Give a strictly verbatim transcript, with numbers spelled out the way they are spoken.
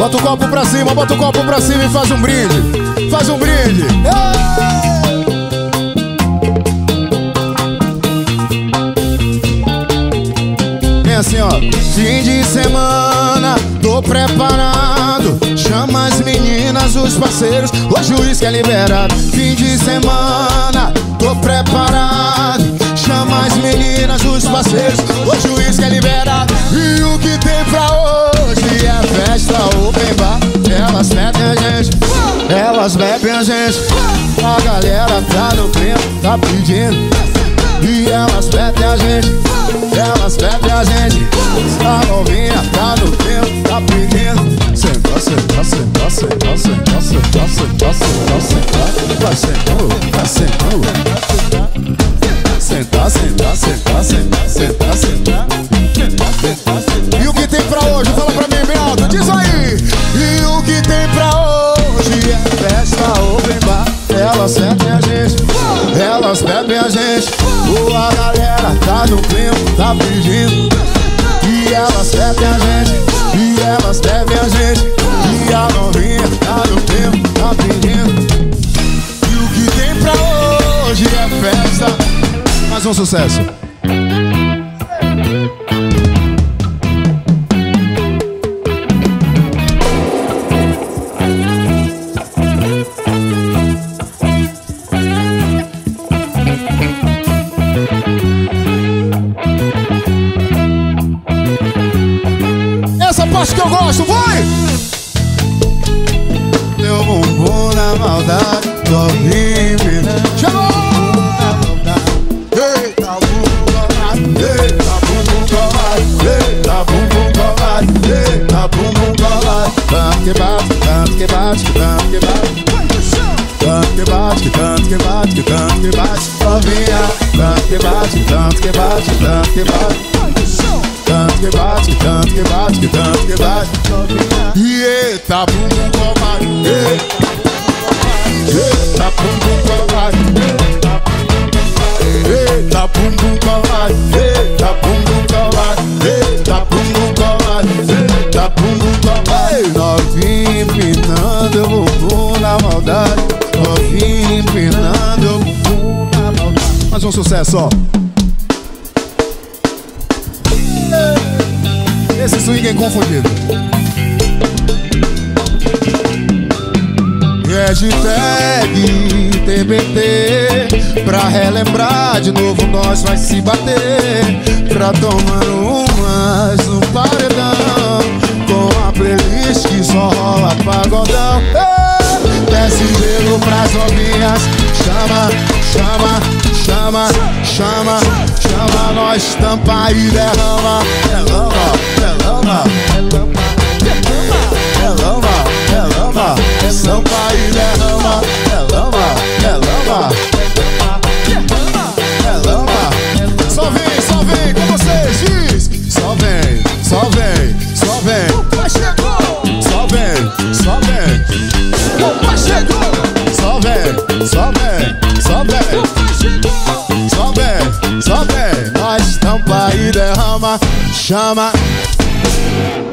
Bota o copo pra cima, bota o copo pra cima e faz um brinde. Faz um brinde. Vem assim, ó. Fim de semana, tô preparado. Chama as meninas, os parceiros, hoje o uísque é liberado. Fim de semana, tô preparado. Chama as meninas, os parceiros, hoje o uísque é liberado. E o que tem pra hoje é festa open bar. Elas bebem a gente, elas bebem a gente. A galera tá no clima, tá pedindo. E elas bebem a gente, elas bebem a gente. A novinha tá no clima, tá pedindo. Senta, senta, senta, senta, senta, senta, senta, senta, senta. Vai sentando, vai sentando. Senta, senta, senta, senta, senta, senta. E o que tem pra hoje? Fala pra mim bem alto, diz aí. E o que tem pra hoje é festa open bar. Elas bebem a gente, elas bebem a gente. Oh, a galera tá no clima, tá pedindo. E elas bebem a gente, e elas bebem a gente. E a novinha tá no clima, tá pedindo. E o que tem pra hoje é festa. Mais um sucesso. Essa parte que eu gosto, vai! Teu bumbum na maldade, tô livre. Chegou! Eita bumbum colado, eita bumbum colado, eita bumbum colado. Tanto que bate, tanto que bate, tanto que bate. Tanto que bate, tanto que bate, tanto que bate. Novinha, tanto que bate, tanto que bate, tanto que bate. Tanto que bate, tanto que bate, tanto que bate. E eita bumbum colado, eita bumbum colado, eita bumbum colado, eita bumbum colado, eita bumbum colado, eita bumbum colado. Novinha empinando o bumbum na maldade. Novinha empinando o bumbum na maldade. Mais um sucesso, ó. Esse swing é inconfundível. Hashtag T B T. Pra relembrar de novo nós vai se bater. Pra tomar umas no paredão. Com a playlist que só rola pagodão. Desce gelo pras novinhas. Chama, chama, chama, chama, chama. Nós tampa e derrama. Derrama, derrama, derrama, derrama. Tampa e derrama. Derrama, derrama, derrama. Só vem, só vem com vocês, diz. Só vem, só vem, só vem. Opa, chegou. Só vem, só vem. Opa, chegou. Só vem, só vem, só vem. Só vem, só vem. Nós tampa e derrama. Chama.